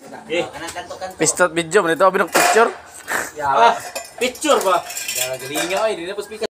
Kanang kanto-kanto. Pistot video man ito, binok picture. Picture ba? Galinga ay, di na po speaker.